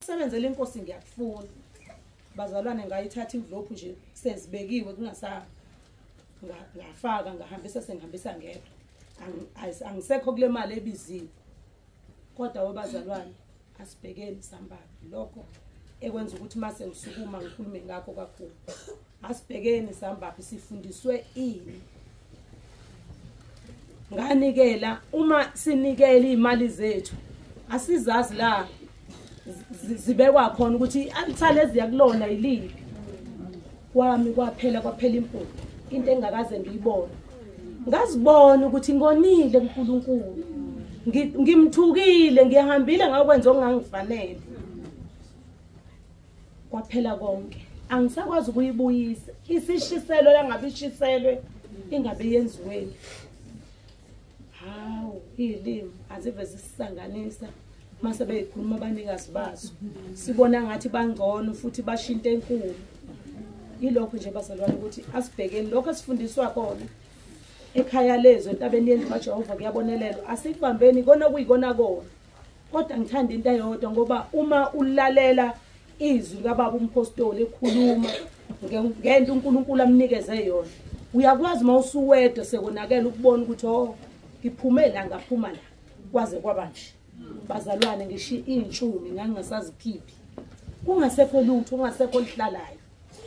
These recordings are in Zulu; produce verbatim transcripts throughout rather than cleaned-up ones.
ukusebenzela inkosi ngiyakufuna bazalwane ngayithatha envelope nje sezibekiwe kungasa ngafaka ngahambisa sengihambisa ngedwa angisekho kule mali ebiziwe kodwa wabazalwane asibhekeni sambabi lokho ekwenza ukuthi mase ngisukuma ngikhulume ngakho kakhulu asibhekeni sambabi sifundiswe ini nganikela uma sinikela imali zethu asizazi la zibekwa khona ukuthi alithale eziyakulona yiliphi kwami kwaphela kwaphela impunzi into engakaze ngiyibone ngazibona ukuthi ngonile uNkulunkulu ngimthukile ngiyahambile ngakwenza okungangifanele kwaphela konke angisakwazi ukuyibuyisa isishiselo langabe ishiselwe ingabe yenziweni hawu ilimi azive zisisanganisa mase beyikhuluma abanikazi bazo sibona ngathi bangcono futhi bashinto enkulu yilokho nje bazalwane ukuthi asibhekeni lokho esifundiswa khona ekhaya lezo entabeni yendlu kaJehova kuyabonelelwa asikubambeni kona kuyikona kona kodwa ngithanda into eyodwa ngoba uma ulalela izwi kababa umpostoli ekhuluma ngento uNkulunkulu amnikeze yona uyakwazi mawusuwedwa sekonakela ukubona ukuthi oh ngiphumela ngaphuma la kwaze kwabanje bazalwane ngishi intshumi ngangasaziphiphi kungasekho lutho kungasekho lihlalayo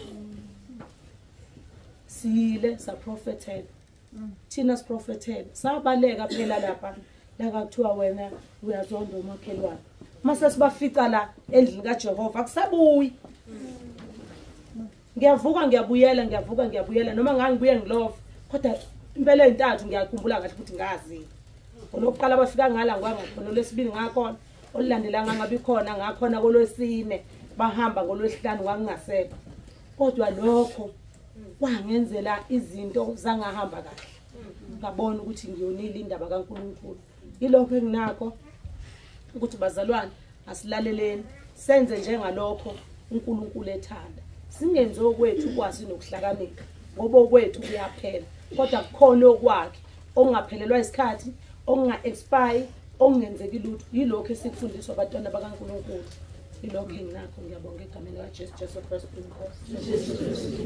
sile sa prophetela thina si prophetela sabaleka phela lapha la kuthiwa wena uyazonda umakhelwane mase sibafica la endlini kaJehova akusabuyi ngiyavuka ngiyabuyela ngiyavuka ngiyabuyela noma ngangibuye ngilove kodwa impela entathu ngiyakhumbula kahle ukuthi ngazi olokuqala bafika ngala ngwangakhona lesibili ngakhona olilandelanga ngabe khona ngakhona kolwesine bahamba ngolwesihlanu wangingasekho kodwa lokho kwangenzela izinto zangahamba kahle ngabona ukuthi ngiyonile indaba kaNkulunkulu yilokho enginakho ukuthi bazalwane asilaleleni senze njengalokho uNkulunkulu ethanda singenze okwethu kwazi nokuhlakanipha ngoba okwethu kuyaphela kodwa kukhona okwakhe ongaphelelwa isikhathi onga expire ongenzeki lutho yilokho esikufundiswa abantwana bakaNkulunkulu yilokho enginakho ngiyabonga egameni likaJesu Jesu Kristu inkosi